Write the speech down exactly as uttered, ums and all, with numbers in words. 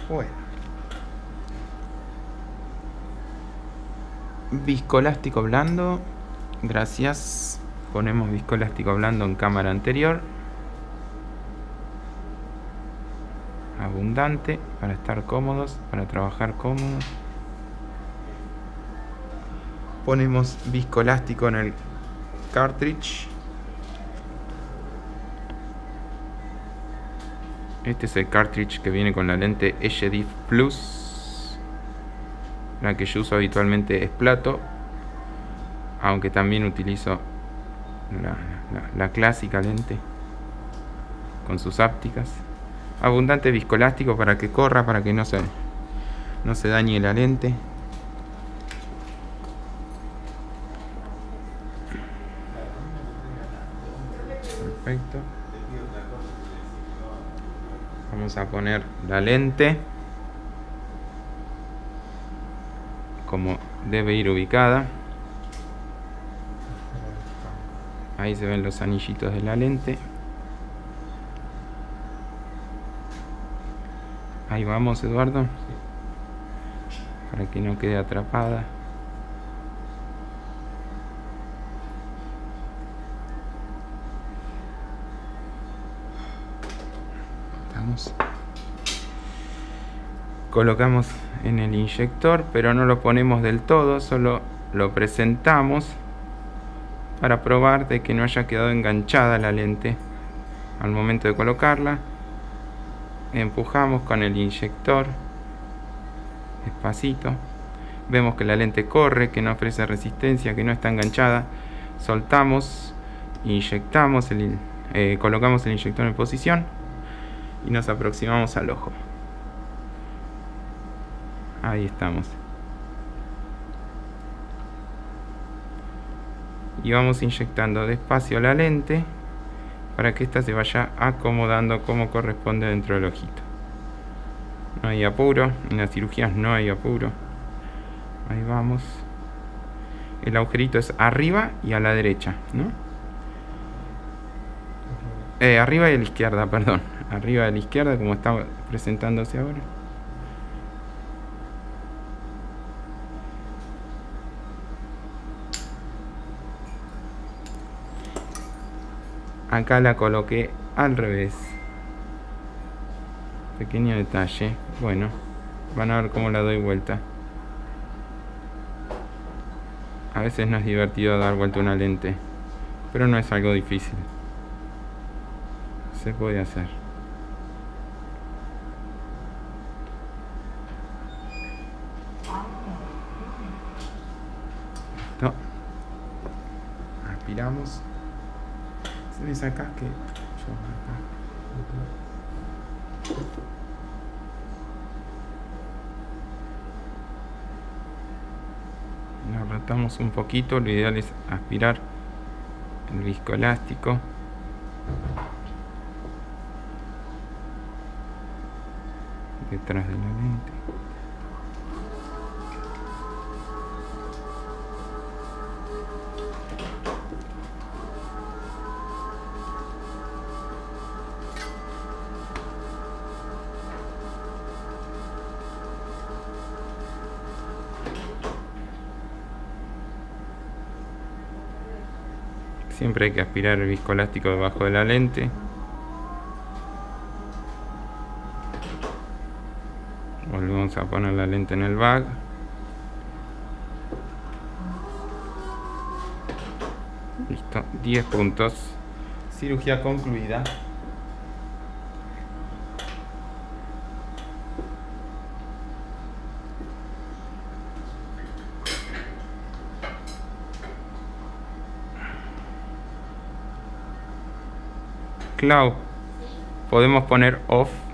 Bueno. Viscoelástico blando. Gracias. Ponemos viscoelástico blando en cámara anterior. Abundante para estar cómodos, para trabajar cómodos. Ponemos viscoelástico en el cartridge. Este es el cartridge que viene con la lente Eshediff Plus. La que yo uso habitualmente es plato, aunque también utilizo la, la, la clásica lente con sus ápticas. Abundante viscoelástico para que corra, para que no se, no se dañe la lente. Perfecto. Vamos a poner la lente como debe ir ubicada. Ahí se ven los anillitos de la lente. Ahí vamos, Eduardo, para que no quede atrapada. Estamos. Colocamos en el inyector, pero no lo ponemos del todo, solo lo presentamos para probar de que no haya quedado enganchada la lente al momento de colocarla. Empujamos con el inyector despacito, vemos que la lente corre, que no ofrece resistencia, que no está enganchada. Soltamos, inyectamos el, eh, colocamos el inyector en posición y nos aproximamos al ojo. Ahí estamos. Y vamos inyectando despacio la lente para que ésta se vaya acomodando como corresponde dentro del ojito. No hay apuro, en las cirugías no hay apuro. Ahí vamos. El agujerito es arriba y a la derecha, ¿no? Eh, arriba y a la izquierda, perdón. Arriba y a la izquierda, como está presentándose ahora. Acá la coloqué al revés. Pequeño detalle. Bueno, van a ver cómo la doy vuelta. A veces no es divertido dar vuelta una lente, pero no es algo difícil. Se puede hacer. No. Aspiramos. Se ves acá que yo acá. Lo rotamos un poquito, lo ideal es aspirar el viscoelástico. Detrás de la lente. Siempre hay que aspirar el viscoelástico debajo de la lente. Volvemos a poner la lente en el bag. Listo, diez puntos. Cirugía concluida. Clau, podemos poner off.